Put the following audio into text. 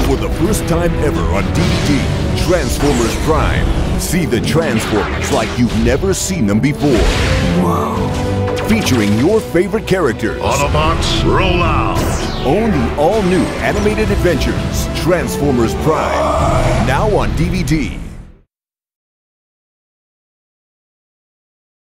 For the first time ever on DVD, Transformers Prime. See the Transformers like you've never seen them before. Wow. Featuring your favorite characters. Autobots, roll out! Own the all-new animated adventures, Transformers Prime. Now on DVD.